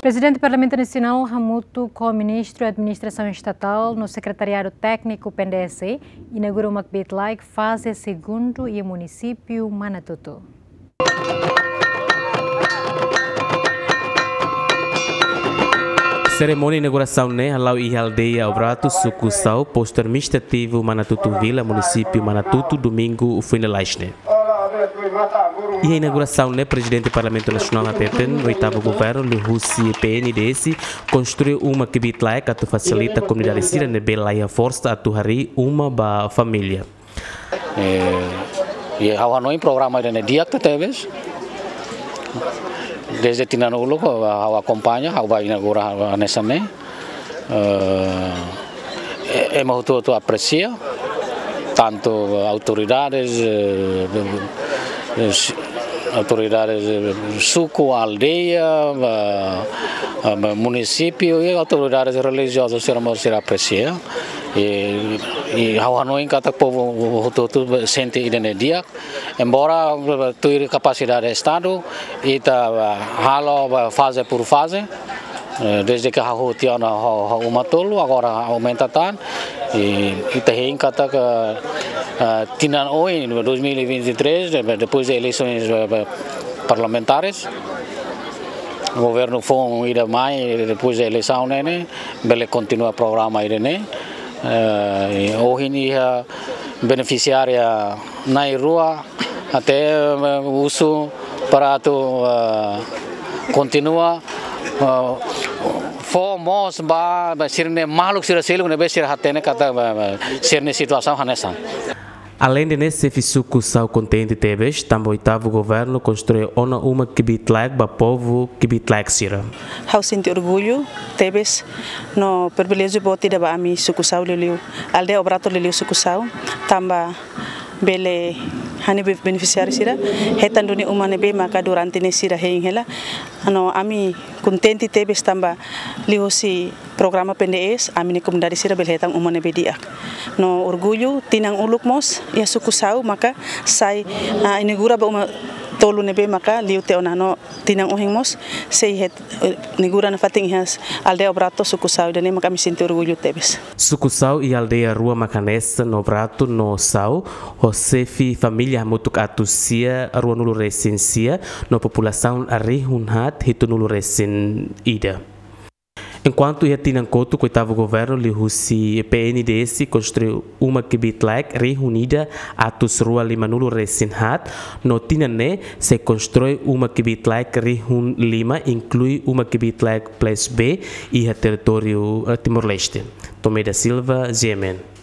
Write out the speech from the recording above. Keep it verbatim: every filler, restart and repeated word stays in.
Presidente do Parlamento Nacional, Ramuto, com o Ministro da Administração Estatal no Secretariado Técnico P N D S E, inaugurou uma Macbeth-like fase segundo e o município Manatuto. Cerimônia de inauguração né, halau e aldeia Albrato, sucursal, posto administrativo Manatuto Vila, município Manatuto, domingo, o fim de laixne. E a inauguração, né, Presidente do Parlamento Nacional Apeten, o oitavo governo, do Rússia P N D S, construiu uma Macbeth-like que facilita a comunidade síria na bela e a força a tuhari uma ba família. E hawa noi programa de diak teves. Desde Tinanulo, hawa acompanha, hawa inaugura nessa né. É muito tu aprecia tanto autoridades autoridades suco, aldeia, município e autoridades religiosas se aprecia. E e hawa noi kata povo tu sente identidade, embora tu capacidade estado e ta halo fase por fase. Desde que a rotina ha uma tolo agora aumenta tan e kita hein kata que tinan oi em dois mil e vinte e três depois das eleições parlamentares o governo foi ida mai depois da eleição né bele continua o programa ida né hoje ia beneficiária na rua até uso para tu continua fomos ba sirne maluk sira selu ne besir hatene kata sirne situação hanessa. Além de nesse sucursal contente teves, também o oitavo governo construiu uma uma Macbeth-like para povo Macbeth-like sira. Hau sinto orgulho teves no privilégio boti da ami sucursal leliu aldeia Albrato leliu sucursal tamba bele hani beneficiário sira hetan duni umane be maka durante ne sira hein hela ano ami contente tebes tamba lihosi programa P N D S ami ne comunidade sira bele hetan umane be diak no orgulho tinang uluk mos ya sukusau maka sai uh, inaugura ba uma tolu nebe maka liu te onano tinang ohing mos sei het negura na fating has aldeia Albrato sukusau dane maka mi sinto orgulho tebes sukusau e aldeia Rua Macanessa no Albrato no Sau Josefi família mutuk atusia rua nulu resensia no população arihunhat hitu nulu resen ida. Enquanto ia tinang koto o oitavo governo li husi P N D S construiu uma Macbeth-like reunida atus rua lima nulu resenhat no tinane se constrói uma Macbeth-like rehun lima inclui uma Macbeth-like place B e a território Timor-Leste. Tomé da Silva, G M N.